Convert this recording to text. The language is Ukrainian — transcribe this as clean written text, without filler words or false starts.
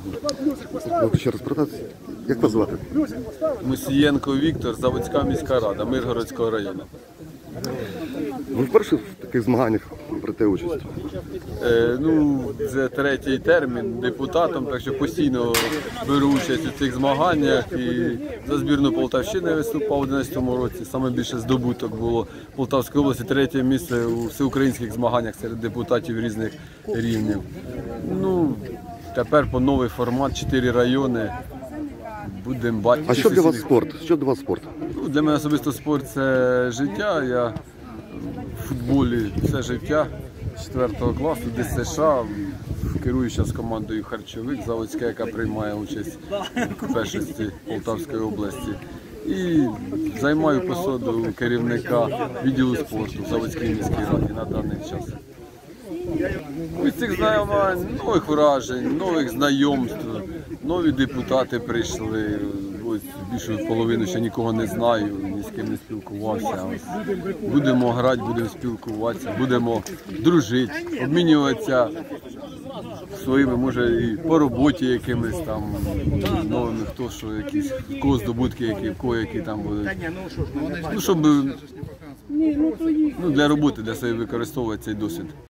Можете ще раз продати? Як вас звати? Мусієнко Віктор, Заводська міська рада, Миргородського району. Ви вперше в таких змаганнях берете участь? Це третій термін депутатом, так що постійно беру участь у цих змаганнях. І за збірну Полтавщини виступав у 2011 році. Саме більше здобуток було в Полтавській області, третє місце у всеукраїнських змаганнях серед депутатів різних рівнів. Тепер по новий формат, 4 райони. Будемо бачити. А що для вас спорт? Що для вас спорт? Для мене особисто спорт – це життя. Я в футболі все життя, 4 класу, ДСШ, керую зараз командою «Харчовик» Заводська, яка приймає участь у першості Полтавської області. І займаю посаду керівника відділу спорту в Заводській міській раді на даний час. Від цих знайомань, нових вражень, нових знайомств, нові депутати прийшли. Ось більшу половину ще нікого не знаю, ні з ким не спілкувався. Будемо грати, будемо спілкуватися, будемо дружити, обмінюватися своїми, може, і по роботі якимись там новими, хто що, якісь, в кого здобутки, в кого які там будуть. Щоб для роботи, для себе використовувати цей досвід.